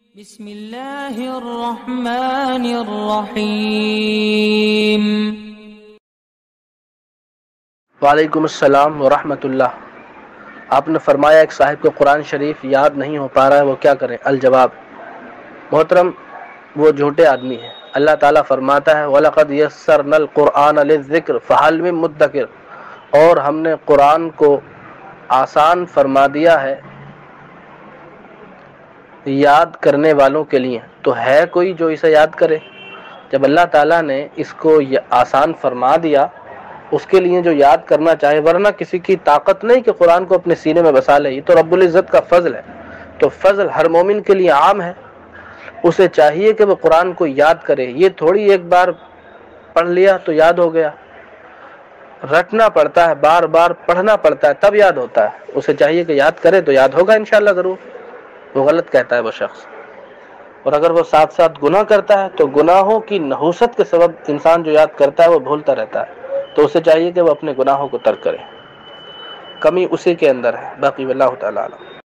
بسم اللہ الرحمن الرحیم۔ وعلیکم السلام ورحمۃ اللہ۔ آپ نے فرمایا ایک صاحب کو قرآن شریف یاد نہیں ہو پا رہا ہے، وہ کیا کریں؟ الجواب، محترم وہ جھوٹے آدمی ہیں۔ اللہ تعالیٰ فرماتا ہے وَلَقَدْ يَسَّرْنَا الْقُرْآنَ لِلذِّكْرِ فَهَلْ مِن مُدَّكِرٍ، اور ہم نے قرآن کو آسان فرما دیا ہے یاد کرنے والوں کے لیے، تو ہے کوئی جو اسے یاد کرے؟ جب اللہ تعالیٰ نے اس کو آسان فرما دیا اس کے لیے جو یاد کرنا چاہے، ورنہ کسی کی طاقت نہیں کہ قرآن کو اپنے سینے میں بسا لے، یہ تو رب العزت کا فضل ہے۔ تو فضل ہر مومن کے لیے عام ہے، اسے چاہیے کہ وہ قرآن کو یاد کرے۔ یہ تھوڑی ایک بار پڑھ لیا تو یاد ہو گیا، رٹنا پڑتا ہے، بار بار پڑھنا پڑتا ہے تب یاد ہوتا ہے۔ اسے چاہیے کہ یاد کرے تو یاد ہوگا انشاءاللہ ضرور۔ وہ غلط کہتا ہے وہ شخص، اور اگر وہ ساتھ ساتھ گناہ کرتا ہے تو گناہوں کی نحوست کے سبب انسان جو یاد کرتا ہے وہ بھولتا رہتا ہے، تو اسے چاہیے کہ وہ اپنے گناہوں کو ترک کرے۔ کمی اسی کے اندر ہے، باقی واللہ تعالی اعلم۔